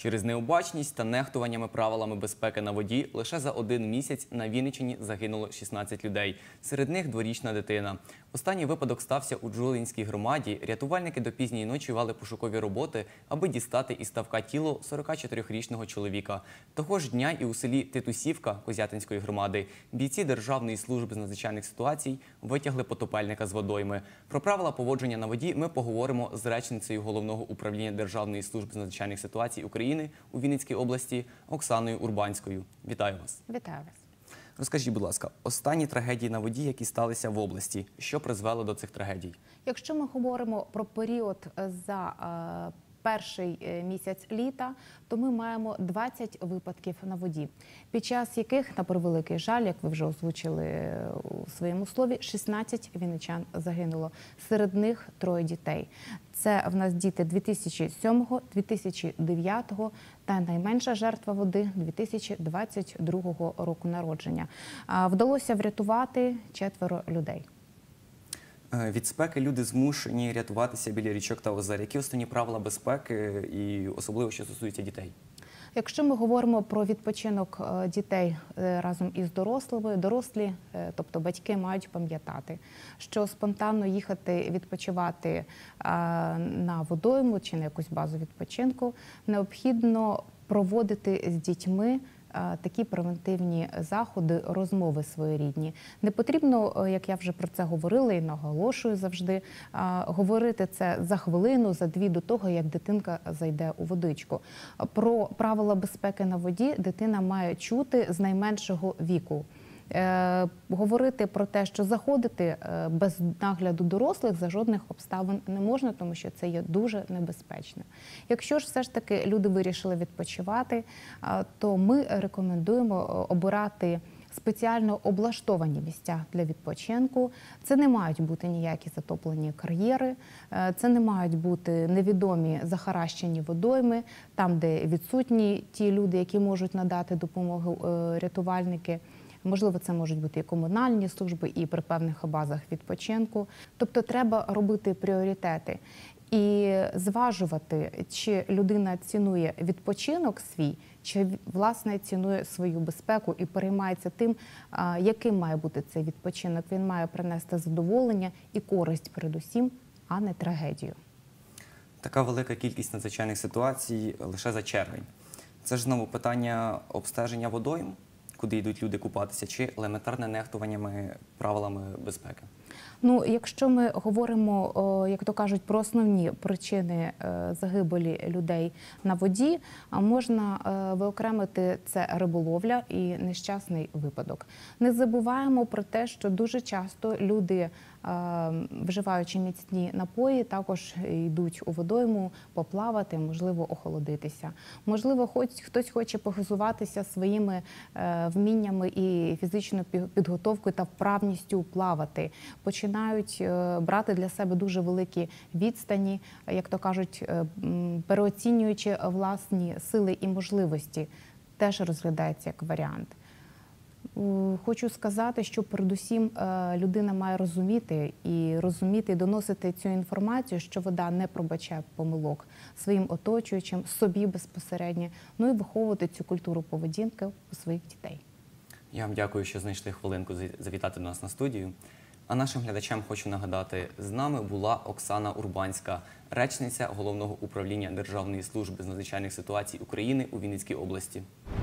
Через необачність та нехтуваннями правилами безпеки на воді лише за один місяць на Вінниччині загинуло 16 людей. Серед них дворічна дитина. Останній випадок стався у Джулинській громаді. Рятувальники до пізньої ночі вели пошукові роботи, аби дістати із ставка тіло 44-річного чоловіка. Того ж дня і у селі Титусівка Козятинської громади бійці Державної служби з надзвичайних ситуацій витягли потопельника з водойми. Про правила поводження на воді ми поговоримо з речницею Головного управління Державної служби з надзвичайних ситуацій України у Вінницькій області Оксаною Урбанською. Вітаю вас. Вітаю вас. Розкажіть, будь ласка, останні трагедії на воді, які сталися в області, що призвело до цих трагедій? Якщо ми говоримо про період за перший місяць літа, то ми маємо 20 випадків на воді, під час яких, на превеликий жаль, як ви вже озвучили у своєму слові, 16 вінничан загинуло. Серед них 3 дітей. Це в нас діти 2007, 2009 та найменша жертва води 2022 року народження. Вдалося врятувати 4 людей. Від спеки люди змушені рятуватися біля річок та озер. Які основні правила безпеки і особливо, що стосується дітей? Якщо ми говоримо про відпочинок дітей разом із дорослими, дорослі, тобто батьки, мають пам'ятати, що спонтанно їхати відпочивати на водойму чи на якусь базу відпочинку необхідно проводити з дітьми такі превентивні заходи, розмови своєрідні. Не потрібно, як я вже про це говорила і наголошую завжди, говорити це за хвилину, за 2 до того, як дитинка зайде у водичку. Про правила безпеки на воді дитина має чути з найменшого віку. Говорити про те, що заходити без нагляду дорослих за жодних обставин не можна, тому що це є дуже небезпечно. Якщо ж все ж таки люди вирішили відпочивати, то ми рекомендуємо обирати спеціально облаштовані місця для відпочинку. Це не мають бути ніякі затоплені кар'єри, це не мають бути невідомі захаращені водойми, там, де відсутні ті люди, які можуть надати допомогу, рятувальники. Можливо, це можуть бути і комунальні служби, і при певних базах відпочинку. Тобто треба робити пріоритети і зважувати, чи людина цінує відпочинок свій, чи, власне, цінує свою безпеку і переймається тим, яким має бути цей відпочинок. Він має принести задоволення і користь передусім, а не трагедію. Така велика кількість надзвичайних ситуацій лише за червень. Це ж знову питання обстеження водойм, куди йдуть люди купатися, чи елементарне нехтуваннями правилами безпеки? Ну, якщо ми говоримо, як то кажуть, про основні причини загибелі людей на воді, можна виокремити це риболовля і нещасний випадок. Не забуваємо про те, що дуже часто люди, вживаючи міцні напої, також йдуть у водойму поплавати, можливо, охолодитися. Можливо, хтось хоче похизуватися своїми вміннями і фізичною підготовкою та вправністю плавати. Починають брати для себе дуже великі відстані, як то кажуть, переоцінюючи власні сили і можливості, теж розглядається як варіант. Хочу сказати, що передусім людина має розуміти і доносити цю інформацію, що вода не пробачає помилок своїм оточуючим, собі безпосередньо, ну і виховувати цю культуру поведінки у своїх дітей. Я вам дякую, що знайшли хвилинку завітати до нас на студію. А нашим глядачам хочу нагадати, з нами була Оксана Урбанська, речниця Головного управління Державної служби з надзвичайних ситуацій України у Вінницькій області.